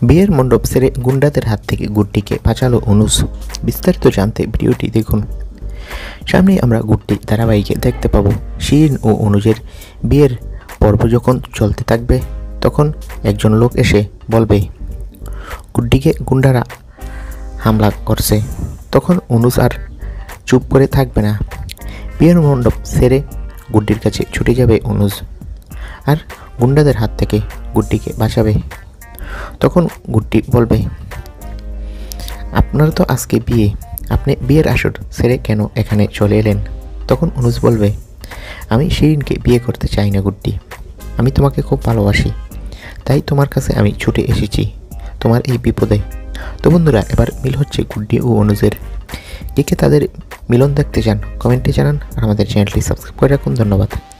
বিয়ের মণ্ডপ ছেড়ে গুন্ডাদের হাত থেকে গুড্ডিকে বাঁচালো অনুজ। বিস্তারিত জানতে ভিডিওটি দেখুন। সামনেই আমরা গুড্ডি ধারাবাহিকে দেখতে পাবো শিরিন ও অনুজের বিয়ের পর্ব যখন চলতে থাকবে তখন একজন লোক এসে বলবে গুড্ডিকে গুন্ডারা হামলা করছে। তখন অনুজ আর চুপ করে থাকবে না, বিয়ের মণ্ডপ ছেড়ে গুড্ডির কাছে ছুটে যাবে অনুজ আর গুন্ডাদের হাত থেকে গুড্ডিকে বাঁচাবে। তখন গুড্ডি বলবে আপনার তো আজকে বিয়ে, আপনি বিয়ের আসর ছেড়ে কেন এখানে চলে এলেন? তখন অনুজ বলবে আমি শিরিনকে বিয়ে করতে চাই না গুড্ডি, আমি তোমাকে খুব ভালোবাসি, তাই তোমার কাছে আমি ছুটে এসেছি তোমার এই বিপদে। তো বন্ধুরা, এবার মিল হচ্ছে গুড্ডি ও অনুজের। কে কে তাদের মিলন দেখতে চান কমেন্টে জানান আর আমাদের চ্যানেলটি সাবস্ক্রাইব করে রাখুন। ধন্যবাদ।